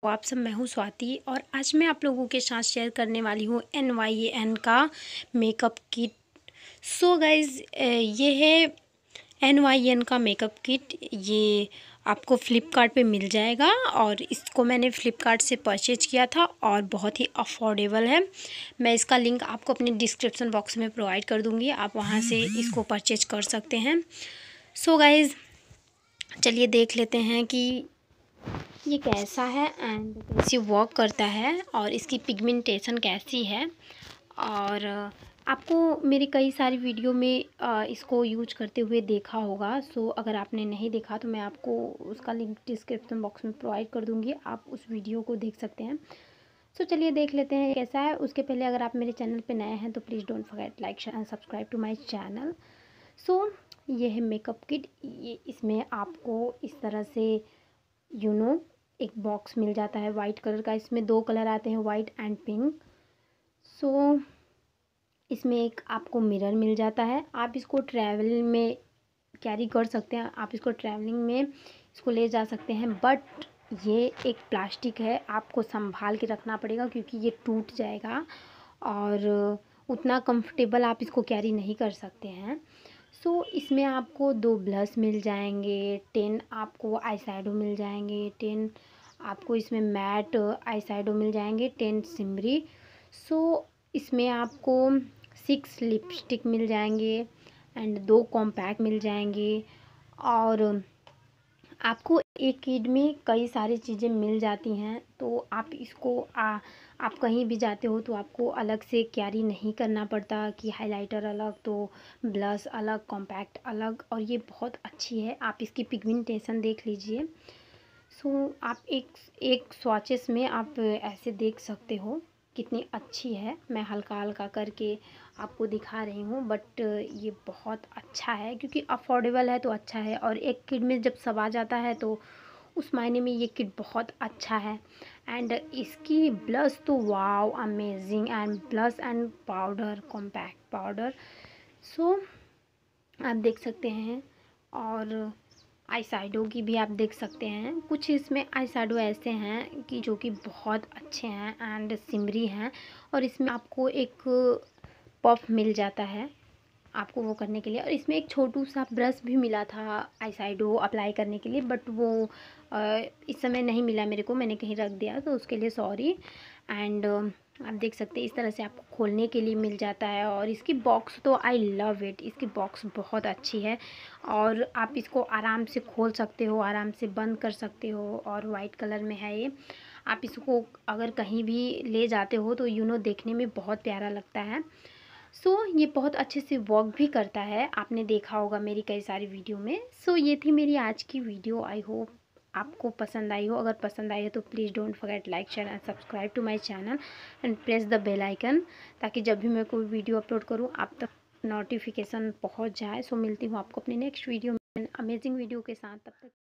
आप सब, मैं हूँ स्वाति और आज मैं आप लोगों के साथ शेयर करने वाली हूँ NYAN का मेकअप किट। सो गाइज़, ये है NYAN का मेकअप किट। ये आपको फ़्लिपकार्ट पे मिल जाएगा और इसको मैंने फ़्लिपकार्ट से परचेज किया था और बहुत ही अफोर्डेबल है। मैं इसका लिंक आपको अपने डिस्क्रिप्शन बॉक्स में प्रोवाइड कर दूँगी, आप वहाँ से इसको परचेज कर सकते हैं। सो गाइज़, चलिए देख लेते हैं कि ये कैसा है एंड कैसे वर्क करता है और इसकी पिगमेंटेशन कैसी है। और आपको मेरी कई सारी वीडियो में इसको यूज करते हुए देखा होगा। सो अगर आपने नहीं देखा तो मैं आपको उसका लिंक डिस्क्रिप्शन बॉक्स में प्रोवाइड कर दूंगी, आप उस वीडियो को देख सकते हैं। सो चलिए देख लेते हैं कैसा है। उसके पहले अगर आप मेरे चैनल पे नए हैं तो please don't forget like share and subscribe to my channel. So ये है मेकअप किट। ये इसमें आपको इस तरह से एक बॉक्स मिल जाता है वाइट कलर का। इसमें 2 कलर आते हैं, वाइट एंड पिंक। सो इसमें एक आपको मिरर मिल जाता है। आप इसको ट्रैवल में कैरी कर सकते हैं, आप इसको ट्रैवलिंग में इसको ले जा सकते हैं। बट ये एक प्लास्टिक है, आपको संभाल के रखना पड़ेगा क्योंकि ये टूट जाएगा और उतना कंफर्टेबल आप इसको कैरी नहीं कर सकते हैं। सो इसमें आपको 2 ब्लश मिल जाएंगे, 10 आपको आई शैडो मिल जाएंगे, 10 आपको इसमें मैट आई शैडो मिल जाएंगे, 10 सिमरी। सो इसमें आपको 6 लिपस्टिक मिल जाएंगे एंड 2 कॉम्पैक्ट मिल जाएंगे। और आपको एक किट में कई सारी चीज़ें मिल जाती हैं, तो आप इसको आप कहीं भी जाते हो तो आपको अलग से कैरी नहीं करना पड़ता कि हाइलाइटर अलग तो ब्लश अलग, कॉम्पैक्ट अलग। और ये बहुत अच्छी है, आप इसकी पिगमेंटेशन देख लीजिए। सो आप एक स्वॉचेस में आप ऐसे देख सकते हो कितनी अच्छी है। मैं हल्का हल्का करके आपको दिखा रही हूँ, बट ये बहुत अच्छा है क्योंकि अफोर्डेबल है तो अच्छा है। और एक किट में जब सब आ जाता है तो उस मायने में ये किट बहुत अच्छा है। एंड इसकी ब्लश तो wow amazing, and blush and powder, compact powder. So आप देख सकते हैं। और आई शैडो की भी आप देख सकते हैं। कुछ इसमें आई शैडो ऐसे हैं कि जो कि बहुत अच्छे हैं एंड सिमरी हैं। और इसमें आपको एक पफ मिल जाता है आपको वो करने के लिए। और इसमें एक छोटू सा ब्रश भी मिला था आई शैडो अप्लाई करने के लिए, बट वो इस समय नहीं मिला मेरे को, मैंने कहीं रख दिया, तो उसके लिए सॉरी। एंड आप देख सकते हैं इस तरह से आपको खोलने के लिए मिल जाता है। और इसकी बॉक्स तो आई लव इट, इसकी बॉक्स बहुत अच्छी है और आप इसको आराम से खोल सकते हो, आराम से बंद कर सकते हो। और वाइट कलर में है ये। आप इसको अगर कहीं भी ले जाते हो तो देखने में बहुत प्यारा लगता है। सो ये बहुत अच्छे से वर्क भी करता है, आपने देखा होगा मेरी कई सारी वीडियो में। सो ये थी मेरी आज की वीडियो। आई होप आपको पसंद आई हो। अगर पसंद आई हो तो please don't forget like share and subscribe to my channel and press the bell icon, ताकि जब भी मैं कोई वीडियो अपलोड करूँ आप तक नोटिफिकेशन पहुंच जाए। सो मिलती हूँ आपको अपने नेक्स्ट वीडियो में अमेजिंग वीडियो के साथ। तब तक